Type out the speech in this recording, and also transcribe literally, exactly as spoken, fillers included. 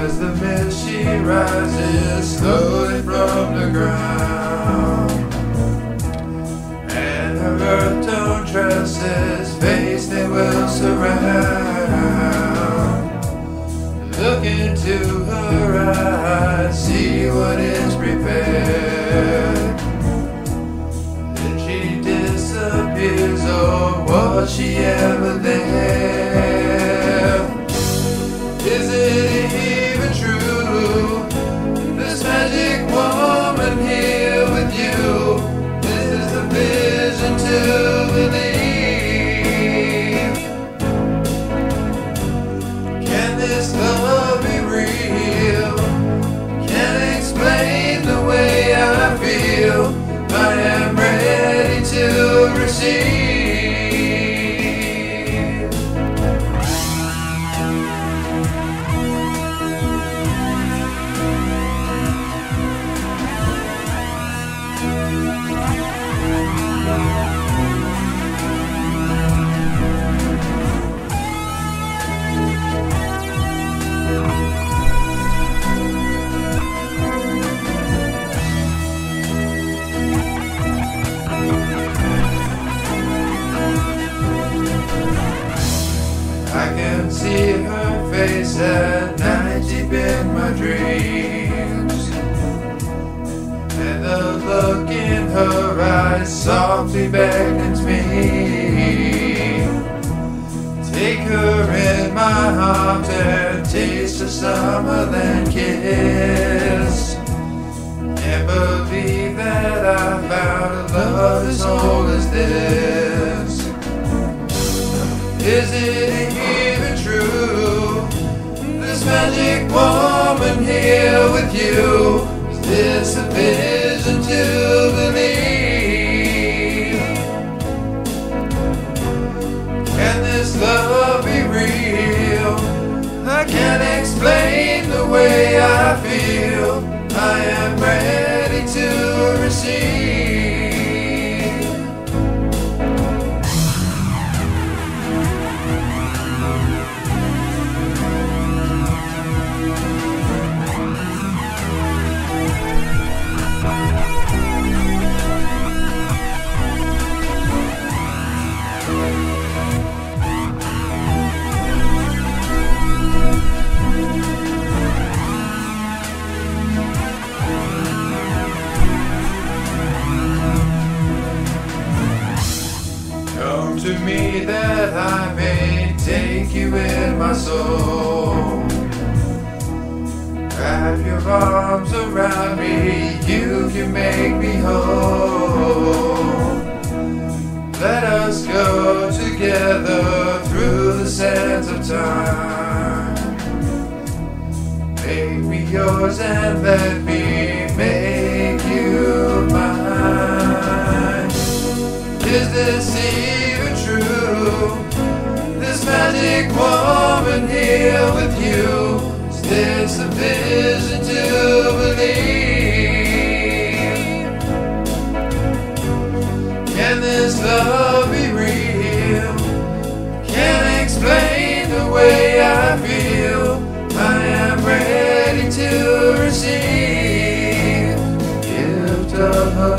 as the mist she rises slowly from the ground, and her earth-tone tresses face they will surround. Look into her eyes, see what is prepared. Then she disappears, or was she ever there? Is it even true, this magic woman here with you? This is the vision to believe. Can this love be real? Can't explain the way I feel. I am ready to receive. I can see her face at night deep in my dreams, and the look in her eyes softly beckons me. Take her in my arms and taste a summerland kiss. Can't believe that I found a love as old as this. Is it even true, this magic woman here with you? Is this a vision to believe? Can this love be real? I can't explain the way I feel. I am ready to receive. Come to me that I may take you in my soul. Wrap your arms around me, you can make me whole. Let us go together through the sands of time. Make me yours and let me make you mine. Is this even true, this magic woman here with you? Is this a vision to believe? Can this love be real? Can't explain the way I feel. I am ready to receive the gift of her.